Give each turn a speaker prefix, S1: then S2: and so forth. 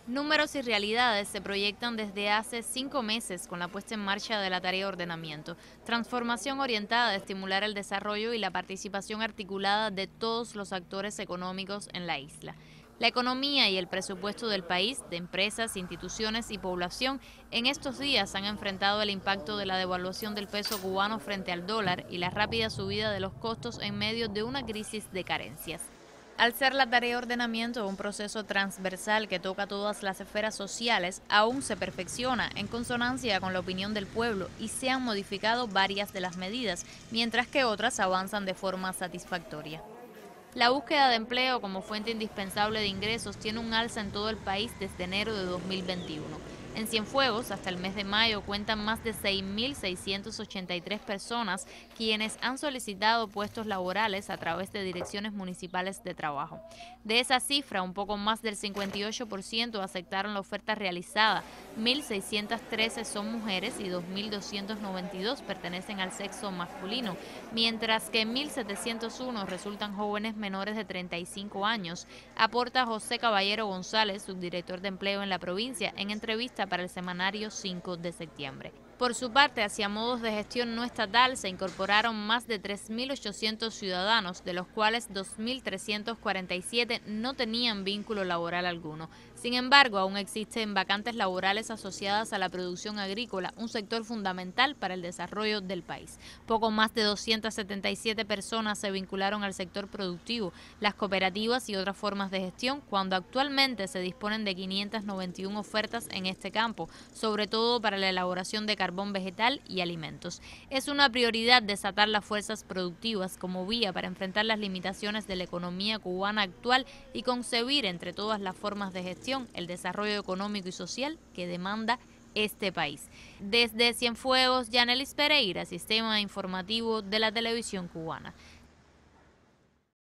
S1: Números y realidades se proyectan desde hace 5 meses con la puesta en marcha de la tarea de ordenamiento, transformación orientada a estimular el desarrollo y la participación articulada de todos los actores económicos en la isla. La economía y el presupuesto del país, de empresas, instituciones y población, en estos días han enfrentado el impacto de la devaluación del peso cubano frente al dólar y la rápida subida de los costos en medio de una crisis de carencias. Al ser la tarea de ordenamiento un proceso transversal que toca todas las esferas sociales, aún se perfecciona en consonancia con la opinión del pueblo y se han modificado varias de las medidas, mientras que otras avanzan de forma satisfactoria. La búsqueda de empleo como fuente indispensable de ingresos tiene un alza en todo el país desde enero de 2021. En Cienfuegos, hasta el mes de mayo, cuentan más de 6.683 personas quienes han solicitado puestos laborales a través de direcciones municipales de trabajo. De esa cifra, un poco más del 58% aceptaron la oferta realizada, 1.613 son mujeres y 2.292 pertenecen al sexo masculino, mientras que 1.701 resultan jóvenes menores de 35 años, aporta José Caballero González, subdirector de empleo en la provincia, en entrevista para el semanario 5 de septiembre. Por su parte, hacia modos de gestión no estatal se incorporaron más de 3.800 ciudadanos, de los cuales 2.347 no tenían vínculo laboral alguno. Sin embargo, aún existen vacantes laborales asociadas a la producción agrícola, un sector fundamental para el desarrollo del país. Poco más de 277 personas se vincularon al sector productivo, las cooperativas y otras formas de gestión, cuando actualmente se disponen de 591 ofertas en este campo, sobre todo para la elaboración de carbón vegetal y alimentos. Es una prioridad desatar las fuerzas productivas como vía para enfrentar las limitaciones de la economía cubana actual y concebir entre todas las formas de gestión el desarrollo económico y social que demanda este país. Desde Cienfuegos, Yanelis Pereira, Sistema Informativo de la Televisión Cubana.